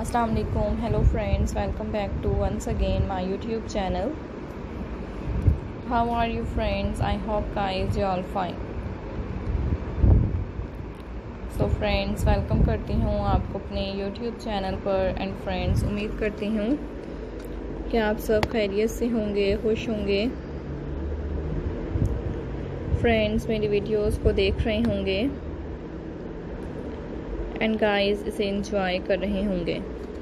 अस्सलाम वालेकुम, hello friends, welcome back to once again my YouTube channel. How are you friends? I hope guys you all fine. So friends, welcome करती हूँ आपको अपने YouTube channel पर। And friends, उम्मीद करती हूँ कि आप सब खैरियत से होंगे, खुश होंगे। फ्रेंड्स, मेरी वीडियोस को देख रहे होंगे एंड गाइस इसे एंजॉय कर रहे होंगे।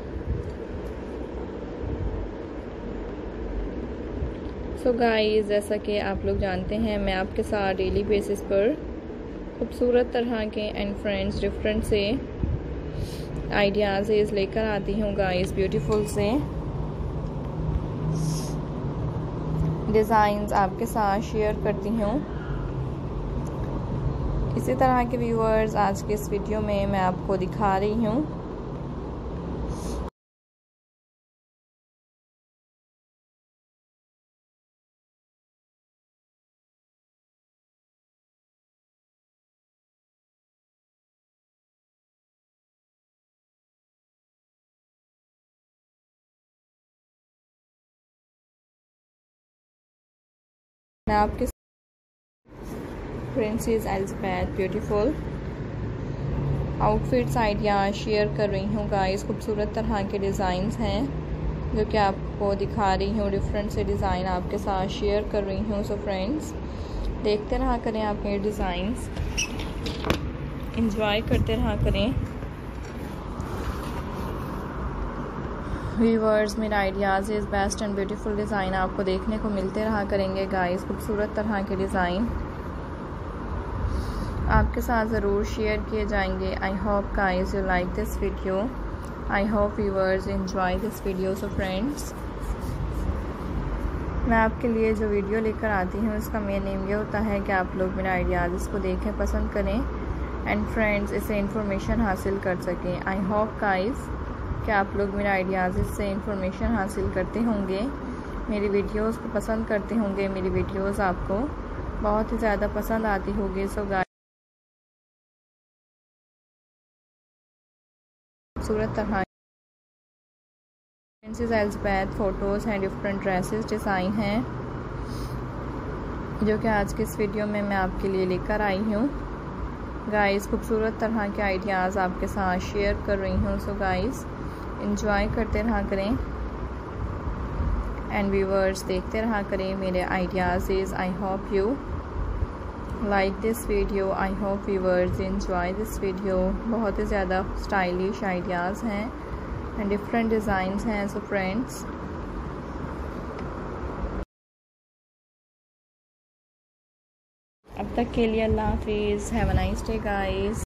सो गाइस, जैसा कि आप लोग जानते हैं, मैं आपके साथ डेली बेसिस पर खूबसूरत तरह के एंड फ्रेंड्स डिफरेंट से आइडियाज़ लेकर आती हूँ गाइस। ब्यूटीफुल से डिज़ाइंस आपके साथ शेयर करती हूँ। इसी तरह के व्यूअर्स आज के इस वीडियो में मैं आपको दिखा रही हूँ। मैं आपके princess Elizabeth beautiful outfits idea share कर रही हूँ गाइस। खूबसूरत तरह के डिज़ाइंस हैं जो कि आपको दिखा रही हूँ। डिफरेंट से डिज़ाइन आपके साथ शेयर कर रही हूँ। सो फ्रेंड्स, देखते रहा करें आप मेरे डिज़ाइंस, इंजॉय करते रहा करें। व्यूअर्स, मेरा ideas is best and beautiful design आपको देखने को मिलते रहा करेंगे गाइस। खूबसूरत तरह के डिज़ाइन आपके साथ ज़रूर शेयर किए जाएंगे। I hope guys you like this video. I hope viewers enjoy this video. So friends, मैं आपके लिए जो वीडियो लेकर आती हूँ इसका मेन एम ये होता है कि आप लोग मेरे आइडियाज़ इसको देखें, पसंद करें एंड फ्रेंड्स इसे इंफॉर्मेशन हासिल कर सकें। आई होप गाइस कि आप लोग मेरे आइडियाज़ से इंफॉर्मेशन हासिल करते होंगे, मेरी वीडियोस को पसंद करते होंगे, मेरी वीडियोस आपको बहुत ही ज़्यादा पसंद आती होगी। सो गाइस, खूबसूरत तरह प्रिंसेस एलिज़ाबेथ फ़ोटोज़ हैं, डिफरेंट ड्रेसेस डिज़ाइन हैं जो कि आज के इस वीडियो में मैं आपके लिए लेकर आई हूँ गाइस। खूबसूरत तरह के आइडियाज़ आपके साथ शेयर कर रही हूँ। सो गाइस, इंजॉय करते रहा करें एंड व्यूअर्स देखते रहा करें मेरे ideas. I hope you like this video. I hope viewers enjoy this video. बहुत ही ज़्यादा स्टाइलिश आइडियाज़ हैं एंड डिफरेंट डिज़ाइंस हैं। सो फ्रेंड्स, अब तक के लिए अल्लाह हाफिज़। Have a nice day guys.